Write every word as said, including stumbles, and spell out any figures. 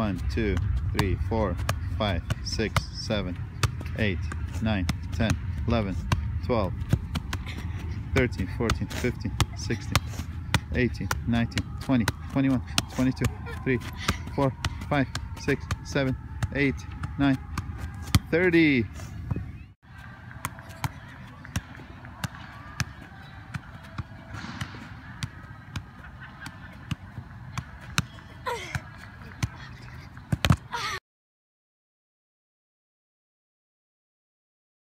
one, two, three, four, five, six, seven, eight, nine, ten, eleven, twelve, thirteen, fourteen, fifteen, sixteen, eighteen, nineteen, twenty, twenty-one, twenty-two, three, four, five, six, seven, eight, nine, thirty.